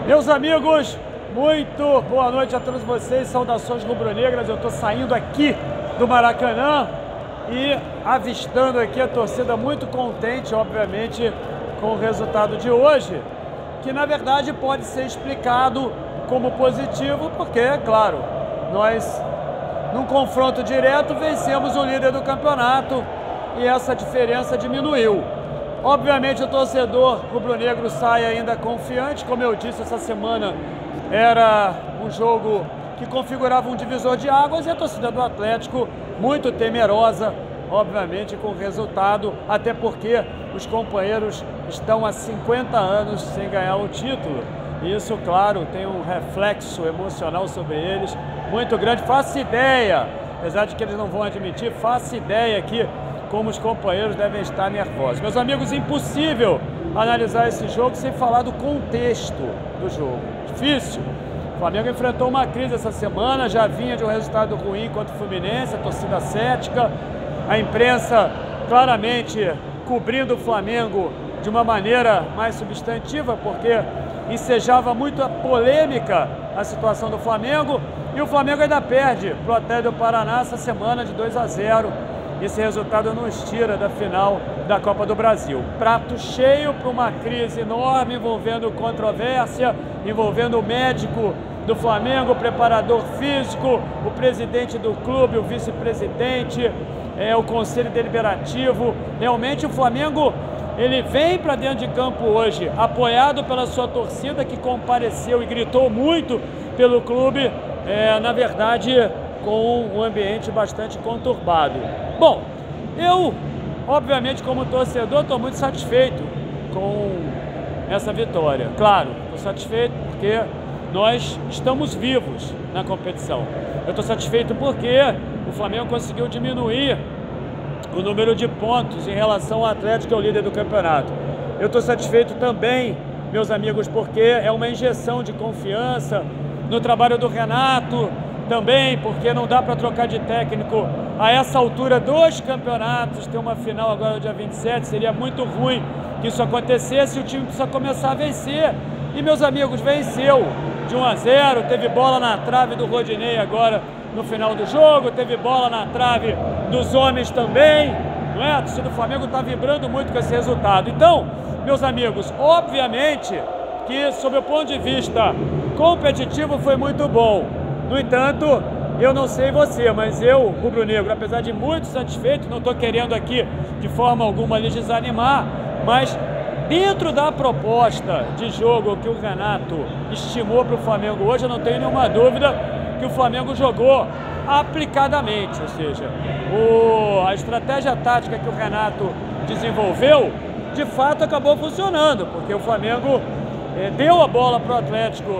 Meus amigos, muito boa noite a todos vocês, saudações rubro-negras. Eu estou saindo aqui do Maracanã e avistando aqui a torcida muito contente, obviamente, com o resultado de hoje, que na verdade pode ser explicado como positivo, porque, é claro, nós, num confronto direto, vencemos o líder do campeonato e essa diferença diminuiu. Obviamente o torcedor rubro-negro sai ainda confiante, como eu disse, essa semana era um jogo que configurava um divisor de águas e a torcida do Atlético muito temerosa, obviamente, com o resultado, até porque os companheiros estão há 50 anos sem ganhar o título. E isso, claro, tem um reflexo emocional sobre eles muito grande. Faço ideia, apesar de que eles não vão admitir, faço ideia que como os companheiros devem estar nervosos. Meus amigos, impossível analisar esse jogo sem falar do contexto do jogo. Difícil. O Flamengo enfrentou uma crise essa semana, já vinha de um resultado ruim contra o Fluminense, a torcida cética, a imprensa claramente cobrindo o Flamengo de uma maneira mais substantiva, porque ensejava muito a polêmica a situação do Flamengo, e o Flamengo ainda perde para o Atlético do Paraná essa semana de 2-0. Esse resultado nos tira da final da Copa do Brasil. Prato cheio para uma crise enorme envolvendo controvérsia, envolvendo o médico do Flamengo, o preparador físico, o presidente do clube, o vice-presidente, o conselho deliberativo. Realmente o Flamengo, ele vem para dentro de campo hoje, apoiado pela sua torcida que compareceu e gritou muito pelo clube, na verdade, com um ambiente bastante conturbado. Bom, eu, obviamente, como torcedor, estou muito satisfeito com essa vitória. Claro, estou satisfeito porque nós estamos vivos na competição. Eu estou satisfeito porque o Flamengo conseguiu diminuir o número de pontos em relação ao Atlético, que é o líder do campeonato. Eu estou satisfeito também, meus amigos, porque é uma injeção de confiança no trabalho do Renato, também porque não dá para trocar de técnico a essa altura dos campeonatos. Tem uma final agora no dia 27, seria muito ruim que isso acontecesse, e o time precisa começar a vencer. E, meus amigos, venceu de 1-0, teve bola na trave do Rodinei agora no final do jogo, teve bola na trave dos homens também, não é? A torcida do Flamengo está vibrando muito com esse resultado. Então, meus amigos, obviamente que, sob o ponto de vista competitivo, foi muito bom. No entanto, eu não sei você, mas eu, rubro-negro, apesar de muito satisfeito, não estou querendo aqui de forma alguma lhes desanimar, mas dentro da proposta de jogo que o Renato estimou para o Flamengo hoje, eu não tenho nenhuma dúvida que o Flamengo jogou aplicadamente, ou seja, a estratégia tática que o Renato desenvolveu, de fato acabou funcionando, porque o Flamengo deu a bola para o Atlético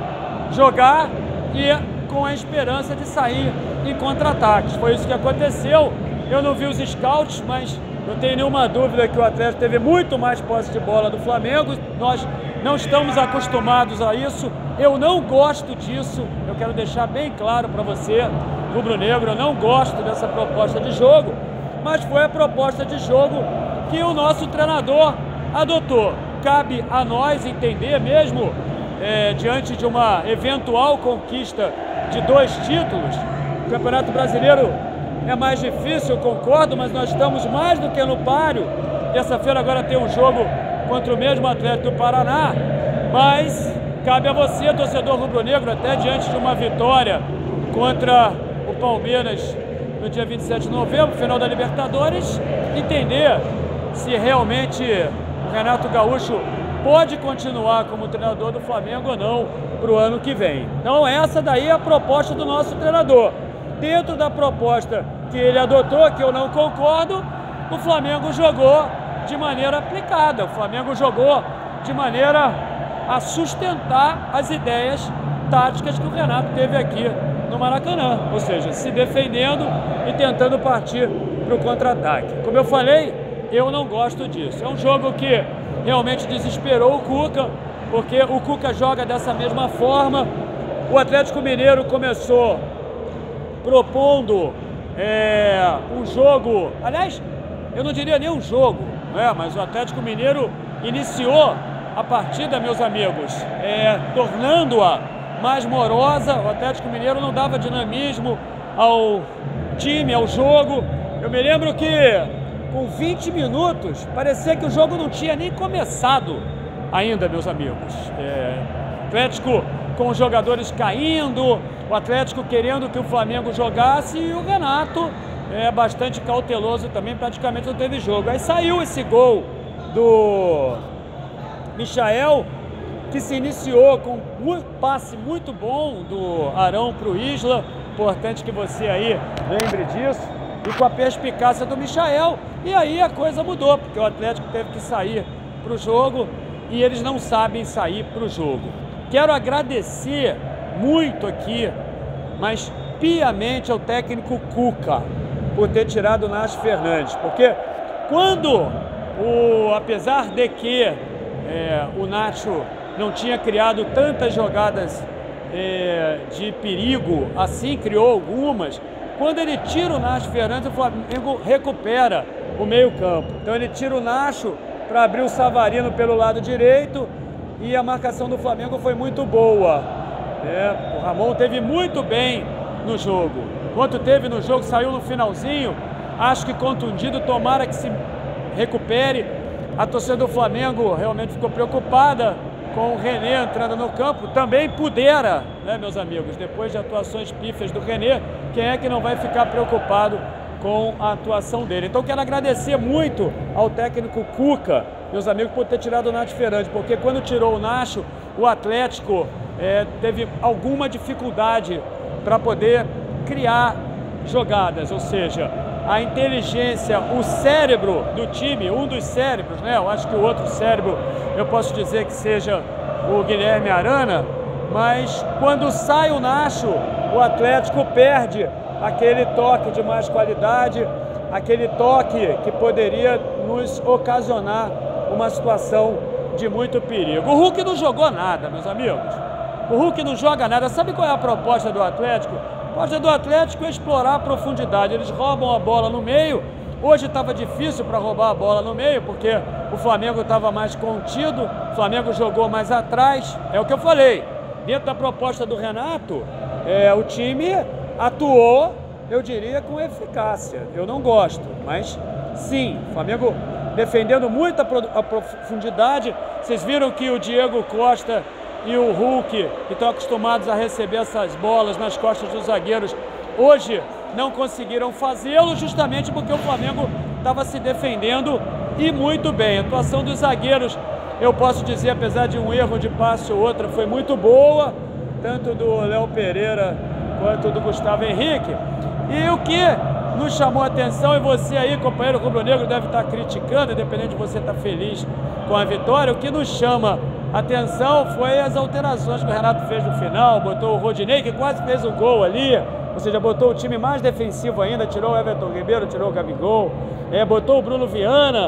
jogar e com a esperança de sair em contra-ataques. Foi isso que aconteceu. Eu não vi os scouts, mas não tenho nenhuma dúvida que o Atlético teve muito mais posse de bola do Flamengo. Nós não estamos acostumados a isso. Eu não gosto disso. Eu quero deixar bem claro para você, rubro-negro, eu não gosto dessa proposta de jogo, mas foi a proposta de jogo que o nosso treinador adotou. Cabe a nós entender mesmo, diante de uma eventual conquista de 2 títulos. O Campeonato Brasileiro é mais difícil, eu concordo, mas nós estamos mais do que no páreo. Terça-feira agora tem um jogo contra o mesmo Atlético do Paraná, mas cabe a você, torcedor rubro-negro, até diante de uma vitória contra o Palmeiras no dia 27 de novembro, final da Libertadores, entender se realmente o Renato Gaúcho pode continuar como treinador do Flamengo ou não para o ano que vem. Então essa daí é a proposta do nosso treinador. Dentro da proposta que ele adotou, que eu não concordo, o Flamengo jogou de maneira aplicada. O Flamengo jogou de maneira a sustentar as ideias táticas que o Renato teve aqui no Maracanã. Ou seja, se defendendo e tentando partir para o contra-ataque. Como eu falei, eu não gosto disso. É um jogo que realmente desesperou o Cuca, porque o Cuca joga dessa mesma forma. O Atlético Mineiro começou propondo um jogo, aliás, eu não diria nem um jogo, mas o Atlético Mineiro iniciou a partida, meus amigos, tornando-a mais morosa. O Atlético Mineiro não dava dinamismo ao time, ao jogo. Eu me lembro que com 20 minutos parecia que o jogo não tinha nem começado ainda, meus amigos. Atlético com os jogadores caindo, o Atlético querendo que o Flamengo jogasse e o Renato bastante cauteloso também, praticamente não teve jogo. Aí saiu esse gol do Michael, que se iniciou com um passe muito bom do Arão para o Isla. Importante que você aí lembre disso. E com a perspicácia do Michael. E aí a coisa mudou, porque o Atlético teve que sair para o jogo e eles não sabem sair para o jogo. Quero agradecer muito aqui, mas piamente, ao técnico Cuca por ter tirado o Nacho Fernandes. Porque quando, apesar de que o Nacho não tinha criado tantas jogadas de perigo, assim criou algumas, quando ele tira o Nacho Fernandes, o Flamengo recupera o meio campo. Então ele tira o Nacho para abrir o Savarino pelo lado direito e a marcação do Flamengo foi muito boa. O Ramon teve muito bem no jogo. Quanto teve no jogo, saiu no finalzinho, acho que contundido, tomara que se recupere. A torcida do Flamengo realmente ficou preocupada com o René entrando no campo. Também pudera, né, meus amigos, depois de atuações pífias do René, quem é que não vai ficar preocupado com a atuação dele? Então quero agradecer muito ao técnico Cuca, meus amigos, por ter tirado o Nacho Fernandes, porque quando tirou o Nacho, o Atlético teve alguma dificuldade para poder criar jogadas, ou seja, a inteligência, o cérebro do time, um dos cérebros, né? Eu acho que o outro cérebro, eu posso dizer que seja o Guilherme Arana, mas quando sai o Nacho, o Atlético perde aquele toque de mais qualidade, aquele toque que poderia nos ocasionar uma situação de muito perigo. O Hulk não jogou nada, meus amigos. O Hulk não joga nada. Sabe qual é a proposta do Atlético? A proposta do Atlético é explorar a profundidade. Eles roubam a bola no meio. Hoje estava difícil para roubar a bola no meio, porque o Flamengo estava mais contido, o Flamengo jogou mais atrás. É o que eu falei. Dentro da proposta do Renato, o time atuou, eu diria, com eficácia. Eu não gosto, mas sim, o Flamengo defendendo muito a profundidade. Vocês viram que o Diego Costa e o Hulk, que estão acostumados a receber essas bolas nas costas dos zagueiros, hoje não conseguiram fazê-lo, justamente porque o Flamengo estava se defendendo e muito bem. A atuação dos zagueiros, eu posso dizer, apesar de um erro de passe ou outra, foi muito boa, tanto do Léo Pereira quanto do Gustavo Henrique. E o que nos chamou a atenção, e você aí, companheiro rubro-negro, deve estar criticando, independente de você estar feliz com a vitória, o que nos chama a atenção foi as alterações que o Renato fez no final. Botou o Rodinei, que quase fez um gol ali, ou seja, botou o time mais defensivo ainda, tirou o Everton Ribeiro, tirou o Gabigol, botou o Bruno Viana,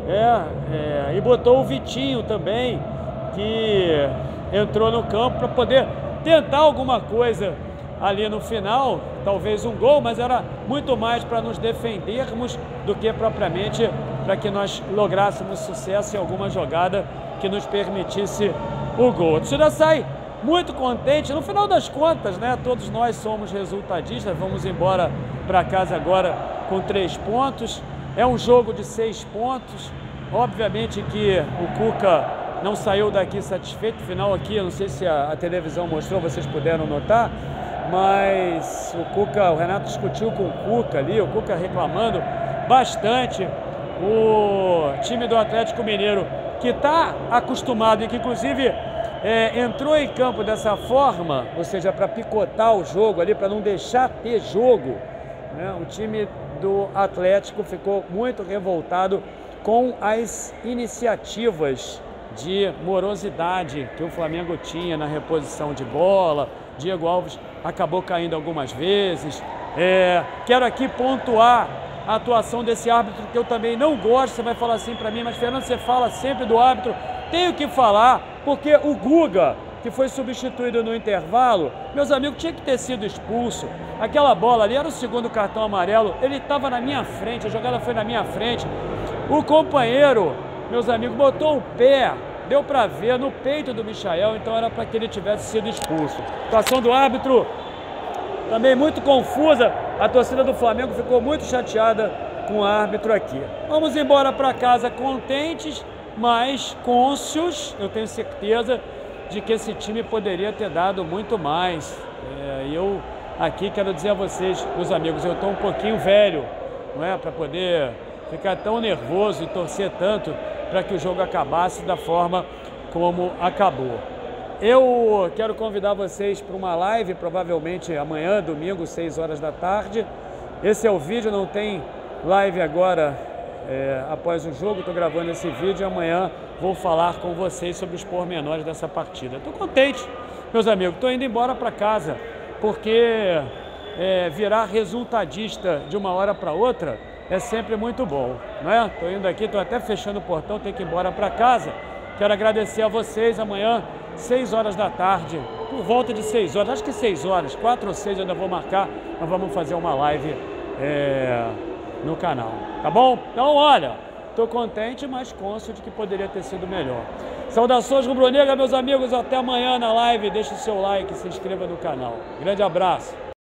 e botou o Vitinho também, que entrou no campo para poder tentar alguma coisa ali no final, talvez um gol, mas era muito mais para nos defendermos do que propriamente para que nós lográssemos sucesso em alguma jogada que nos permitisse o gol. A torcida sai muito contente. No final das contas, né, todos nós somos resultadistas, vamos embora para casa agora com 3 pontos. É um jogo de 6 pontos. Obviamente que o Cuca não saiu daqui satisfeito. Final aqui, eu não sei se a televisão mostrou, vocês puderam notar, mas o Renato discutiu com o Cuca ali, o Cuca reclamando bastante. O time do Atlético Mineiro, que está acostumado e que inclusive entrou em campo dessa forma, ou seja, para picotar o jogo ali, para não deixar ter jogo, né? O time do Atlético ficou muito revoltado com as iniciativas de morosidade que o Flamengo tinha na reposição de bola. Diego Alves acabou caindo algumas vezes. Quero aqui pontuar a atuação desse árbitro, que eu também não gosto. Você vai falar assim para mim, mas Fernando, você fala sempre do árbitro. Tenho que falar, porque o Guga, que foi substituído no intervalo, meus amigos, tinha que ter sido expulso. Aquela bola ali era o segundo cartão amarelo, ele estava na minha frente, a jogada foi na minha frente. O companheiro, meus amigos, botou o pé deu para ver no peito do Michael, então era para que ele tivesse sido expulso. A situação do árbitro também muito confusa, a torcida do Flamengo ficou muito chateada com o árbitro aqui. Vamos embora para casa contentes, mas cônscios, eu tenho certeza de que esse time poderia ter dado muito mais. Eu aqui quero dizer a vocês, meus amigos, eu estou um pouquinho velho, não é, para poder ficar tão nervoso e torcer tanto para que o jogo acabasse da forma como acabou. Eu quero convidar vocês para uma live, provavelmente amanhã, domingo, 6 horas da tarde. Esse é o vídeo, não tem live agora após o jogo, estou gravando esse vídeo e amanhã vou falar com vocês sobre os pormenores dessa partida. Estou contente, meus amigos, estou indo embora para casa, porque virar resultadista de uma hora para outra é sempre muito bom, não é? Estou indo aqui, estou até fechando o portão, tenho que ir embora para casa. Quero agradecer a vocês, amanhã, 6 horas da tarde, por volta de 6 horas, acho que 6 horas, 4 ou 6 eu ainda vou marcar, nós vamos fazer uma live no canal, tá bom? Então, olha, estou contente, mas cônscio de que poderia ter sido melhor. Saudações rubro-negras, meus amigos, até amanhã na live, deixe o seu like, se inscreva no canal. Grande abraço.